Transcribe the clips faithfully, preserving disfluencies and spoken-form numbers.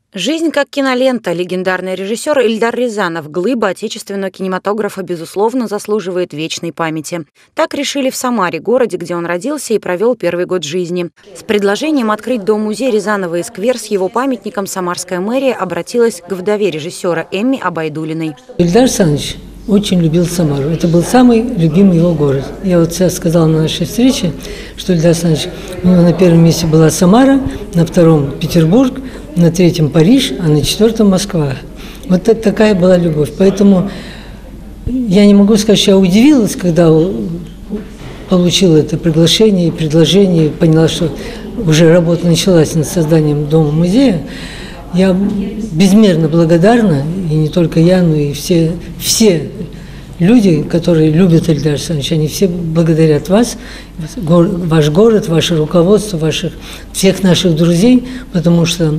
Жизнь как кинолента. Легендарный режиссер Эльдар Рязанов, глыба отечественного кинематографа, безусловно, заслуживает вечной памяти. Так решили в Самаре, городе, где он родился и провел первый год жизни. С предложением открыть дом-музей Рязанова и сквер с его памятником самарская мэрия обратилась к вдове режиссера Эмме Абайдуллиной. Эльдар Александрович очень любил Самару. Это был самый любимый его город. Я вот сейчас сказала на нашей встрече, что Эльдар Александрович, у него на первом месте была Самара, на втором Петербург, на третьем Париж, а на четвертом Москва. Вот такая была любовь. Поэтому я не могу сказать, что я удивилась, когда получила это приглашение и предложение, и поняла, что уже работа началась над созданием дома-музея. Я безмерно благодарна, и не только я, но и все, все люди, которые любят Эльдара Александровича, они все благодарят вас, ваш город, ваше руководство, ваших, всех наших друзей, потому что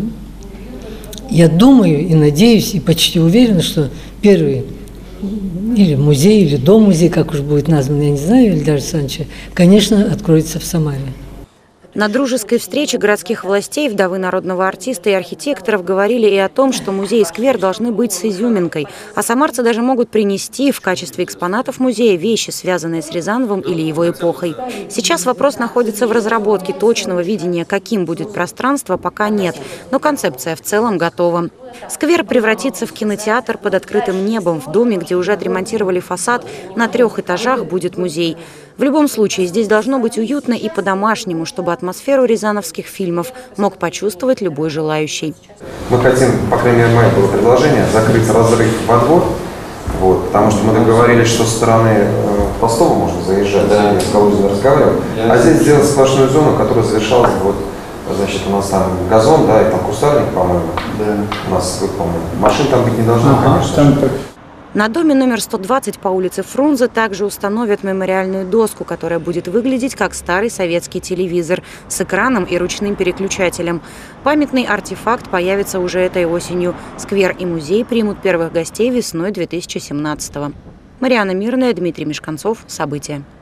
я думаю и надеюсь, и почти уверена, что первый или музей, или дом-музей, как уж будет назван, я не знаю, Эльдара Александровича, конечно, откроется в Самаре. На дружеской встрече городских властей, вдовы народного артиста и архитекторов говорили и о том, что музей и сквер должны быть с изюминкой, а самарцы даже могут принести в качестве экспонатов музея вещи, связанные с Рязановым или его эпохой. Сейчас вопрос находится в разработке. Точного видения, каким будет пространство, пока нет, но концепция в целом готова. Сквер превратится в кинотеатр под открытым небом. В доме, где уже отремонтировали фасад, на трех этажах будет музей. В любом случае, здесь должно быть уютно и по-домашнему, чтобы атмосферу рязановских фильмов мог почувствовать любой желающий. Мы хотим, по крайней мере, мое было предложение, закрыть разрыв во двор, вот, потому что мы договорились, что со стороны э, Толстого можно заезжать, да. Я с Калузиной разговаривал, а здесь сделать сплошную зону, которая завершалась вот. Значит, у нас там газон, да, и там кустарник, по-моему. Да. У нас, по-моему, машин там быть не должно, ага, конечно. Там... На доме номер сто двадцать по улице Фрунзе также установят мемориальную доску, которая будет выглядеть как старый советский телевизор с экраном и ручным переключателем. Памятный артефакт появится уже этой осенью. Сквер и музей примут первых гостей весной две тысячи семнадцатого. Марьяна Мирная, Дмитрий Мешканцов. События.